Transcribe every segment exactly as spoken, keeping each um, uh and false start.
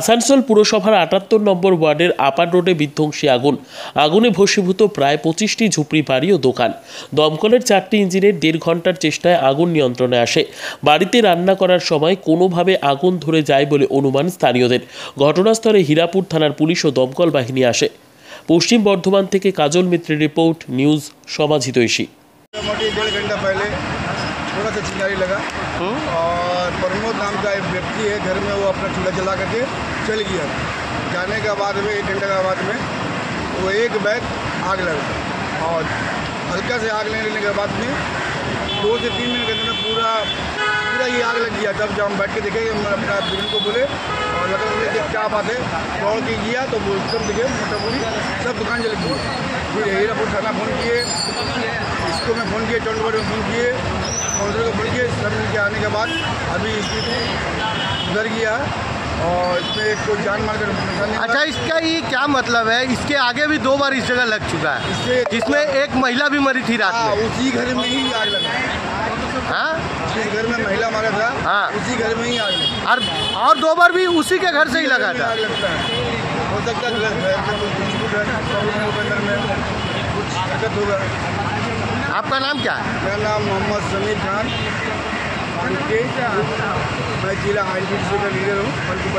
আসানসোল পুরসভার আটাত্তর নম্বর ওয়ার্ডের আপার রোডে বিধ্বংসী আগুন আগুনে ভস্মীভূত প্রায় পঁচিশটি ঝুপড়ি বাড়ি ও দোকান। দমকলের চারটি ইঞ্জিনের দেড় ঘন্টার চেষ্টায় আগুন নিয়ন্ত্রণে আসে। বাড়িতে রান্না করার সময় কোনোভাবে আগুন ধরে যায় বলে অনুমান স্থানীয়দের। ঘটনাস্থলে হীরাপুর থানার পুলিশ ও দমকল বাহিনী আসে। পশ্চিম বর্ধমান থেকে কাজল মিত্রের রিपोर्ट, न्यूज समाज हितैषी। डेढ़ घंटा पहले थोड़ा सा चिंगारी लगा और प्रमोद नाम का एक व्यक्ति है, घर में वो अपना चूल्हा जला करके चल गया। जाने के बाद में एक घंटे के बाद में वो एक बैग आग लगा और हल्का से आग लगने के बाद में दो से तीन मिनट के अंदर पूरा पूरा ये आग लग गया। तब जब हम बैठ के देखे अपना बहन को बोले और लगा बोले कि क्या बात है, दौड़ के गया तो वो सब देखे मोटा पूरी सब दुकान जल गई। फिर हीरापुर थाना फ़ोन किए, इसको मैं फ़ोन किए, चंडगढ़ में फ़ोन किए, काउंटर को फ़ोन किए। सब मिल के आने के बाद अभी सुधर गया और इसमें कोई जान मार कर नुकसान। अच्छा, इसका ये क्या मतलब है? इसके आगे भी दो बार इस जगह लग चुका है, इससे जिसमें एक महिला भी मरी थी रात में। उसी घर में ही आग लगा। हाँ, जिस घर में महिला मारा था हाँ, उसी घर में ही आग लगा। और और दो बार भी उसी के घर से ही लगा था। आग लगता है, हो सकता है घर में कुछ डिस्प्यूट है, अंदर में कुछ दिक्कत होगा। आपका नाम क्या है? मेरा नाम मोहम्मद समीर खान, मैं जिला आई टी सी का लीडर हूँ।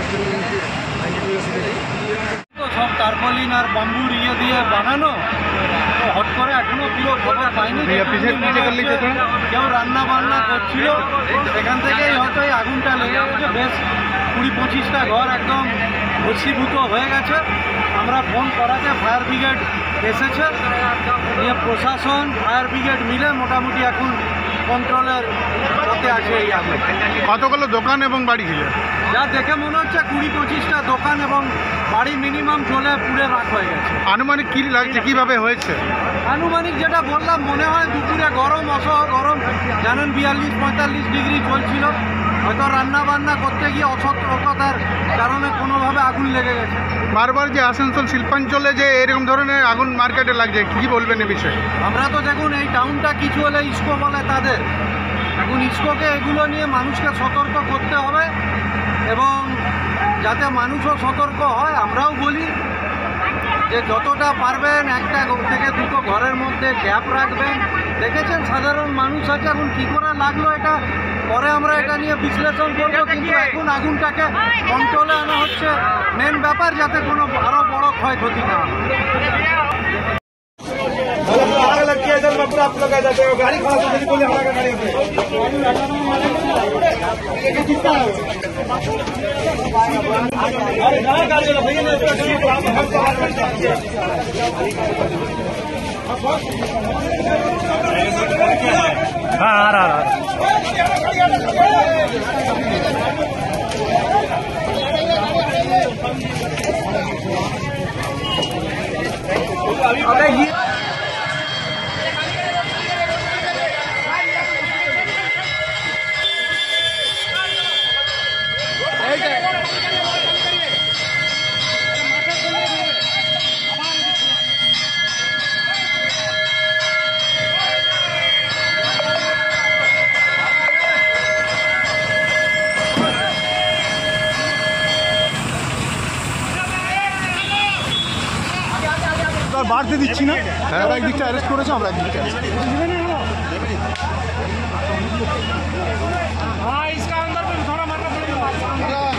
তো সব টার্পলিন আর বাম্বুর ইয়ে দিয়ে বানানো, তো হট করে এখনো পুরো খবর পাইনি। কেউ রান্না বান্না করছিল, সেখান থেকেই হয়তো এই আগুনটা লেগে গেছে। বেশ কুড়ি পঁচিশটা ঘর একদম ভস্মীভূত হয়ে গেছে। আমরা ফোন করাতে ফায়ার ব্রিগেড এসেছে, নিয়ে প্রশাসন ফায়ার ব্রিগেড মিলে মোটামুটি এখন কন্ট্রোলের পথে আছে এই আগুন। কতগুলো দোকান এবং বাড়ি ছিল? যা দেখে মনে হচ্ছে কুড়ি পঁচিশটা দোকান এবং বাড়ি মিনিমাম চলে পুড়ে রাখ হয়ে গেছে। আনুমানিক কী লাগছে, কীভাবে হয়েছে? আনুমানিক যেটা বললাম, মনে হয় দুপুরে গরম, অসহ গরম, জানেন বিয়াল্লিশ পঁয়তাল্লিশ ডিগ্রি চলছিল। হয়তো রান্না বান্না করতে গিয়ে অসতর্কতার কারণে কোনোভাবে আগুন লেগে গেছে। বারবার যে আসানসোল শিল্পাঞ্চলে যে এরকম ধরনের আগুন মার্কেটে লাগছে, কী বলবেন এ বিষয়ে? আমরা তো দেখুন এই টাউনটা কিছু হলে ইস্কো বলে তাদের, এখন ইস্কোকে এগুলো নিয়ে মানুষকে সতর্ক করতে হবে এবং যাতে মানুষও সতর্ক হয়। আমরাও বলি যে যতটা পারবেন একটা থেকে দুটো ঘরের মধ্যে গ্যাপ রাখবেন। দেখেছেন সাধারণ মানুষ আছে, এখন কী করে লাগলো এটা পরে আমরা এটা নিয়ে বিশ্লেষণ করবো, কিন্তু এখন আগুনটাকে কন্ট্রোলে আনা হচ্ছে মেন ব্যাপার, যাতে কোনো আরও বড় ক্ষয়ক্ষতি না হয়। आग लग गया इधर पूरा आप लोग आ जाते हो, गाड़ी खड़ा करके बोले हमारा गाड़ी पे अरे कहां गाड़ी चला भैया ने हां आ रहा अबे ये বাড়তে দিচ্ছি না, হ্যাঁ একদিকটা অ্যারেস্ট করেছে, আমরা একদিকটা हाँ इसका अंदर भी थोड़ा मारना पड़ेगा।